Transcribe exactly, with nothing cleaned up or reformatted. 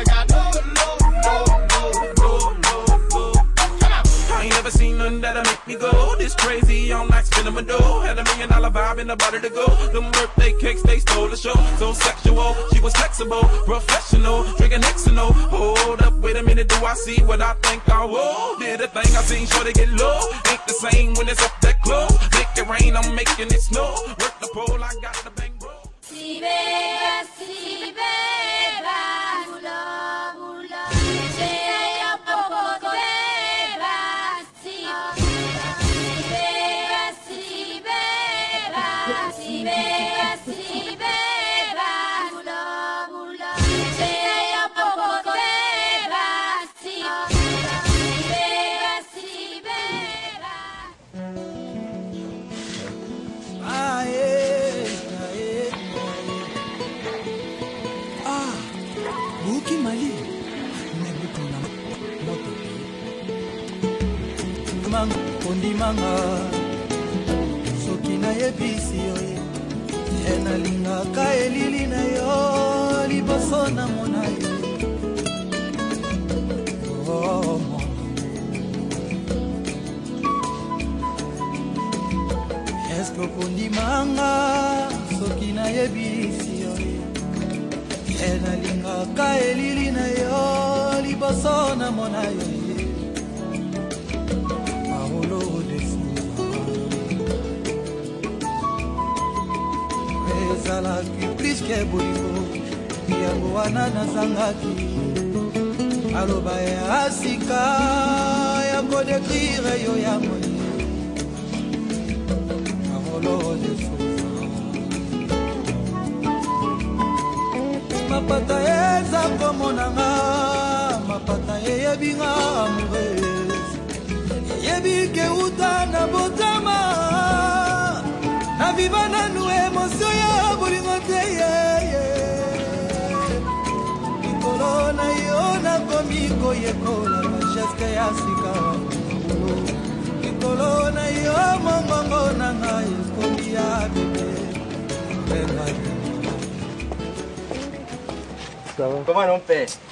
I got no, no, no, no, no, no, no. Come on. I ain't never seen nothing that'll make me go this crazy all night spinning my dough. Had a million dollar vibe in the body to go. Them birthday cakes, they stole the show. So sexual, she was flexible, professional, drinking Xano. Hold up, wait a minute, do I see what I think I will? Did a thing I seen, sure they get low. Ain't the same when it's up that close. Make it rain, I'm making it snow. Work the pole, I got the bang bro. Si beba, si beba, bula, bula. Se a poco beba, si beba, si beba, si beba, si beba, bula, bula. Se a poco beba, si beba, si beba. Ah, yeah, yeah. Ah, Buki Mali, nebutuna moto. Mang kondi manga, soki na yebisi yo, ena linga ka elili na yo, liboso na mona yo. Oh, mon. Esko kondi manga, soki na yebisi yo, ena linga ka elili na yo, liboso na mona yo. Paolo de Souza, ezalaki plus ke bolingo, yango wana nazangaki. Aloba ya asika, yango dekrire yo ya moni. Paolo de Souza, mapata eza komonanga, mapata eyebinga amoureuse, eyebike uta na botama, na viva nanu emosio ya bolingo te ye. Likolo na yo nakomi koyekola bageske ya sika, likolo na yo mongongo na ngai ekomi ya bebe. Comment on fait?